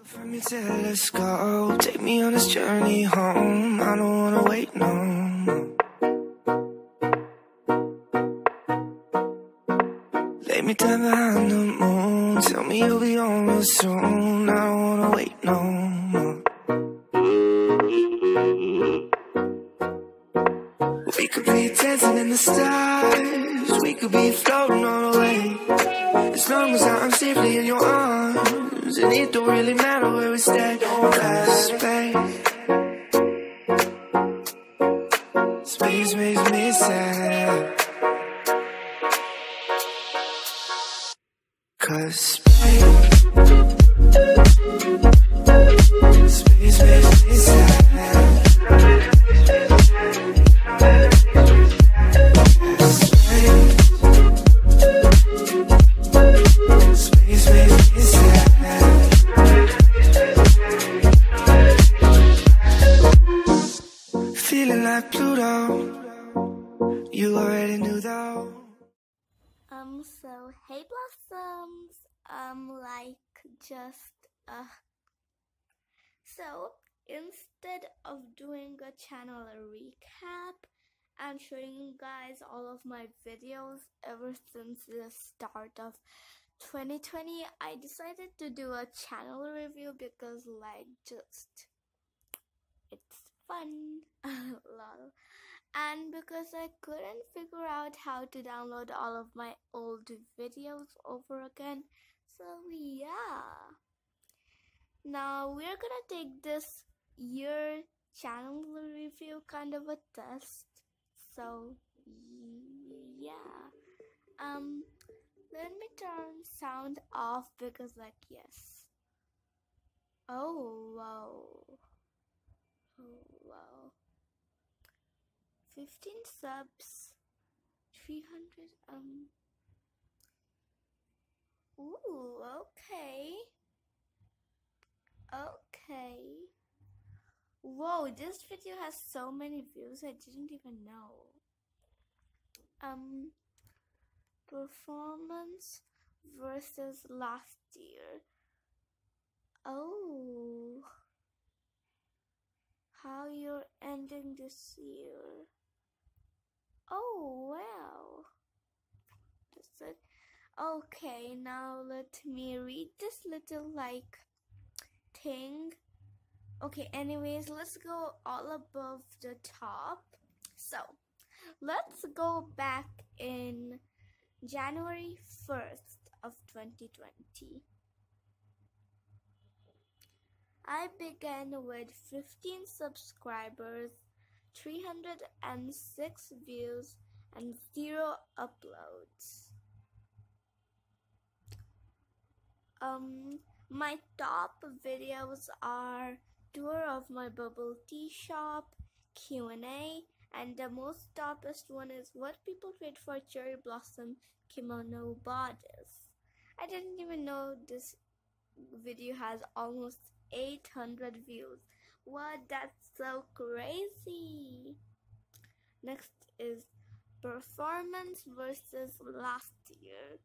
From me till let's go. Take me on this journey home. I don't wanna wait no more. Lay me down behind the moon. Tell me you'll be on real soon. I don't wanna wait no more. We could be dancing in the stars. We could be floating on the way. As long as I'm safely in your arms, and it don't really matter where we stay. Cause space makes me sad. Cause space makes me sad. Feeling like Pluto, you already knew though. So hey blossoms, so instead of doing a channel recap and showing you guys all of my videos ever since the start of 2020, I decided to do a channel review because it's fun. Lol. And because I couldn't figure out how to download all of my old videos over again, so yeah. Now we're gonna take this year channel review kind of a test. So yeah. Let me turn sound off because yes. Oh wow. 15 subs, 300, ooh, okay. Whoa, this video has so many views, I didn't even know. Performance versus last year. Oh, how you're ending this year. Oh wow, that's it. Okay, now let me read this little thing. Okay, anyways, let's go all above the top. So let's go back in January 1st of 2020. I began with 15 subscribers, 306 views, and 0 uploads. My top videos are tour of my bubble tea shop, Q&A, and the most topest one is what people trade for cherry blossom kimono bodice. I didn't even know this video has almost 800 views. What? That's so crazy. Next is performance versus last year.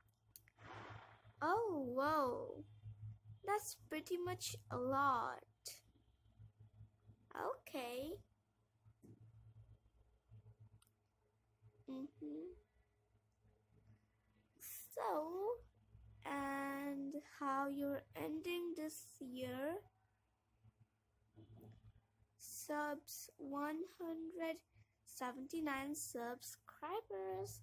Oh, whoa. That's pretty much a lot. Okay. So, and how you're ending this year. Subs, 179 subscribers,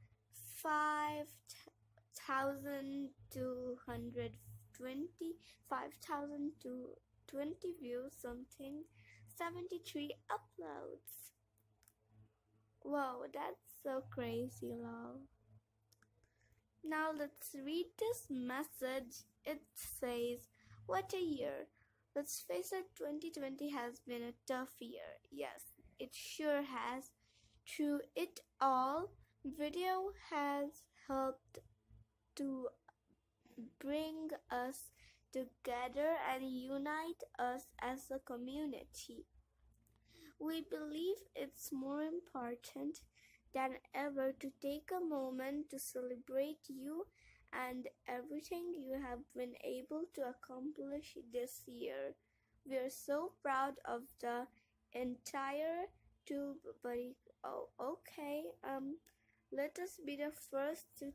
5,220 views something, 73 uploads. Whoa, that's so crazy, lol. Now let's read this message. It says, what a year. Let's face it, 2020 has been a tough year. Yes, it sure has. Through it all, video has helped to bring us together and unite us as a community. We believe it's more important than ever to take a moment to celebrate you and everything you have been able to accomplish this year. We are so proud of the entire tube buddy. Oh, okay. Let us be the first to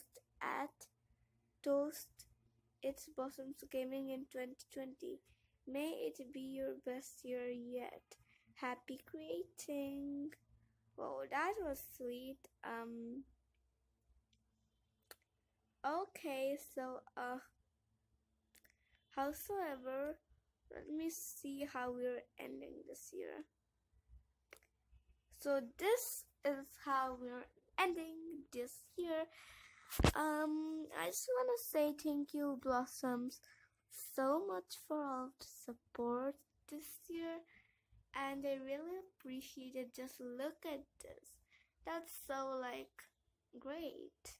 toast its Blossoms Gaming in 2020. May it be your best year yet. Happy creating. Oh, that was sweet. Okay, so howsoever, let me see how we're ending this year. So this is how we're ending this year. I just wanna say thank you, Blossoms, so much for all the support this year, and I really appreciate it. Just look at this. That's so great.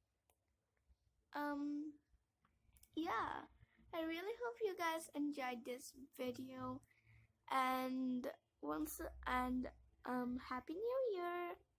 Yeah, I really hope you guys enjoyed this video, and Happy New Year.